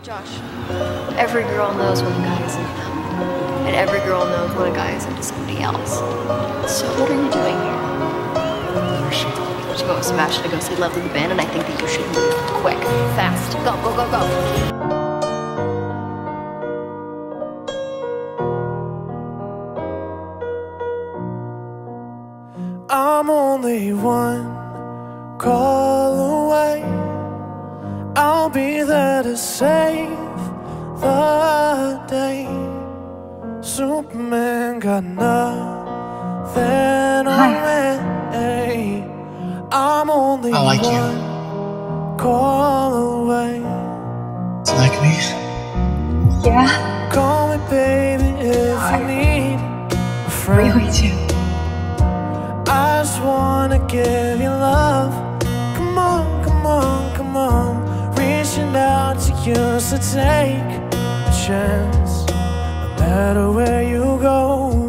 Josh, every girl knows when a guy is into them. And every girl knows when a guy is into somebody else. So what are you doing here? Where's she? She going with Sebastian to go see Love in the Band, and I think that you should move quick, fast. Go, go, go, go. I'm only one call away. I'll be there to save the day. Superman got nothing on me. I'm only I like you. one call away. Do you like me? Yeah, Call me baby if you need a friend. really do. I just wanna give you love. Come on, come on, come on. Reaching out to you, so take a chance. No matter where you go,